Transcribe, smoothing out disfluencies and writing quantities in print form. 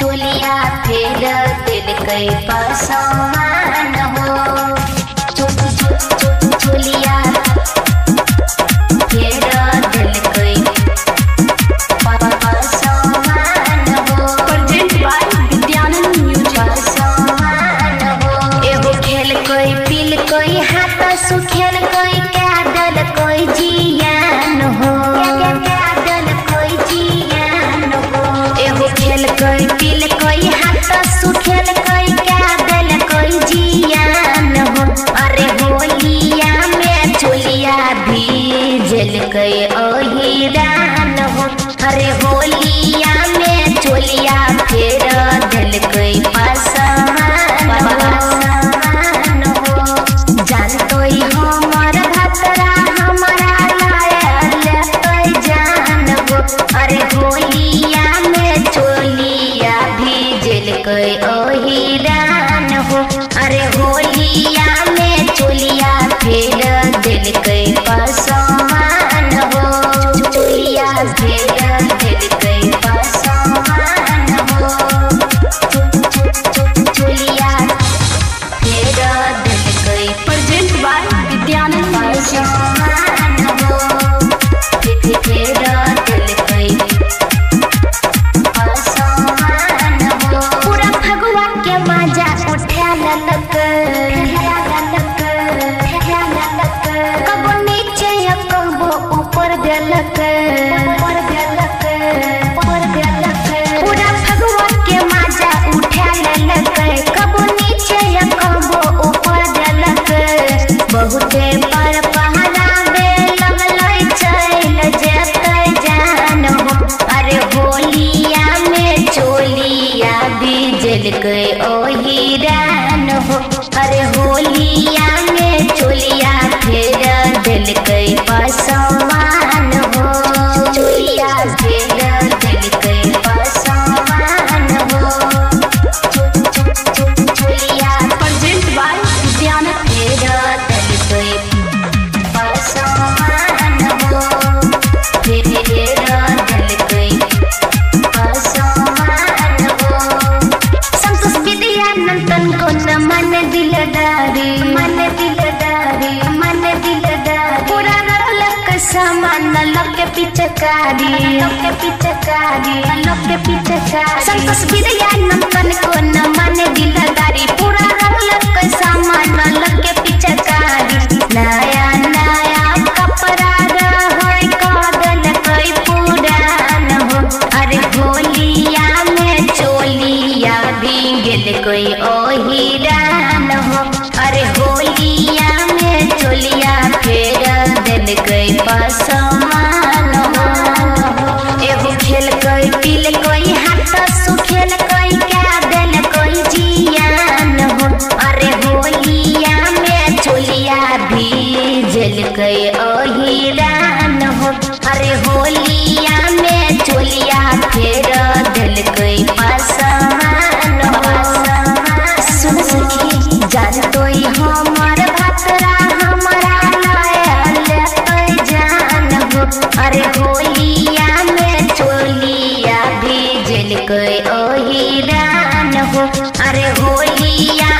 चोलिया फेर दिल कई पसमान हो। चोलिया फेर दिल कई पसमान हो। Present by Vidyanand music. पसमान हो। एगो खेल कोई पील कोई हाथ सुखेल कोई कादल कोई जियान हो। कादल कोई जियान हो। एगो खेल कोई पील कोई हाथ सुखेल कोई कादल कोई जियान हो। अरे होलिया में चोलिया भीजल कोई ओहिरान हो। अरे होलिया में चोलिया फेर दिल कोई पसमान हो। जान तोई हमर भतरा हमरा लायल तोई जान हो। अरे होलिया में चोलिया भीजल कोई ओहिरान हो। अरे होलिया में चोलिया फेर दिल कोई पसमान हो। चोलिया फेर दिल कोई पसमान हो। चोलिया फेर दिल कोई प्रेजेंट बाय विद्यानंद म्यूजिक। पसमान हो। फेर दिल कोई पसमान हो। पूरा फगुआ के मजा उठा ललक। कबो नीचे या कबो ऊपर देलक। पूरा फगुआ के मजा उठा ललक। कबो नीचे या कबो ऊपर देलक। बहुते पर पहरावे लगलै चल जेतै जान हो। अरे होलिया में चोलिया भीजल कोई ओहिरान हो। अरे होलिया में चोलिया फेर दिल कोई पसमान हो। चोलिया फेर दिल कोई पसमान हो। चोलिया प्रेजेंट बाय विद्यानंद। फेर दिल कोई पसमान हो। फेर दिल कोई पसमान हो। संतोष विद्यानंदन को न मन दिलदारी। मन दिलदारी मन दिलदारी। पूरा रलक सामान लक पिचकारी। लक पिचकारी लक पिचकारी। संतोष विद्यानंदन को न मन दिलदारी। पूरा रलक सामान लक पिचकारी। नया नया कपड़ा रहै कादल कोई पुरान हो। अरे होलिया में चोलिया भीगल कोई ओहिरान हो। अरे होलिया में चोलिया फेर दिल कोई पसमान हो। एगो खेल कोई पील कोई हाथ सुखेल कोई कादल कोई जियान हो। अरे होलिया में चोलिया भीजल कोई ओहिरान हो। अरे होलिया में चोलिया फेर दिल कोई पसमान हो। सुन सखी जान तोई हमर भतरा हमरा लायल तोई जान हो। अरे होलिया में चोलिया भीजल कोई ओहिरान हो। अरे होलिया